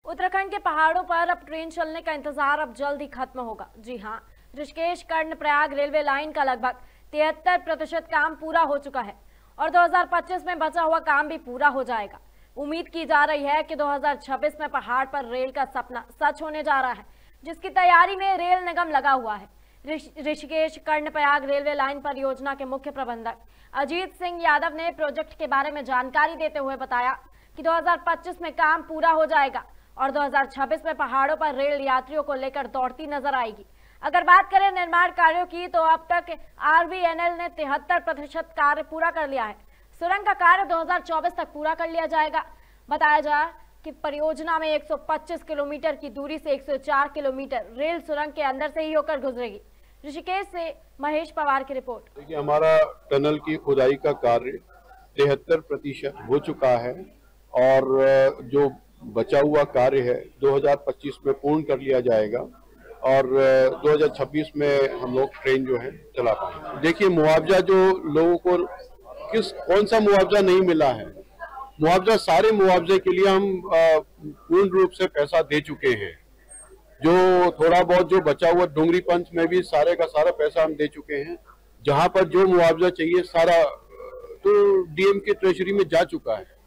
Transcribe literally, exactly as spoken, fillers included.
उत्तराखंड के पहाड़ों पर अब ट्रेन चलने का इंतजार अब जल्द ही खत्म होगा। जी हां, ऋषिकेश कर्णप्रयाग रेलवे लाइन का लगभग तिहत्तर प्रतिशत काम पूरा हो चुका है और दो हज़ार पच्चीस में बचा हुआ काम भी पूरा हो जाएगा। उम्मीद की जा रही है कि दो हज़ार छब्बीस में पहाड़ पर रेल का सपना सच होने जा रहा है, जिसकी तैयारी में रेल निगम लगा हुआ है। ऋषिकेश कर्णप्रयाग रेलवे लाइन परियोजना के मुख्य प्रबंधक अजीत सिंह यादव ने प्रोजेक्ट के बारे में जानकारी देते हुए बताया कि दो हज़ार पच्चीस में काम पूरा हो जाएगा और दो हज़ार छब्बीस में पहाड़ों पर रेल यात्रियों को लेकर दौड़ती नजर आएगी। अगर बात करें निर्माण कार्यों की, तो अब तक आरवीएनएल ने तिहत्तर प्रतिशत कार्य पूरा कर लिया है। सुरंग का कार्य दो हज़ार चौबीस तक पूरा कर लिया जाएगा। बताया जाए कि परियोजना में एक सौ पच्चीस किलोमीटर की दूरी से एक सौ चार किलोमीटर रेल सुरंग के अंदर से ही होकर गुजरेगी। ऋषिकेश से महेश पवार की रिपोर्ट। देखिए, हमारा टनल की खुदाई का कार्य तिहत्तर प्रतिशत हो चुका है और जो बचा हुआ कार्य है दो हज़ार पच्चीस में पूर्ण कर लिया जाएगा और दो हज़ार छब्बीस में हम लोग ट्रेन जो है चला पाएंगे। देखिए, मुआवजा जो लोगों को किस कौन सा मुआवजा नहीं मिला है, मुआवजा सारे मुआवजे के लिए हम पूर्ण रूप से पैसा दे चुके हैं। जो थोड़ा बहुत जो बचा हुआ डुंगरी पंच में भी सारे का सारा पैसा हम दे चुके हैं। जहां पर जो मुआवजा चाहिए सारा तो डीएम के ट्रेजरी में जा चुका है।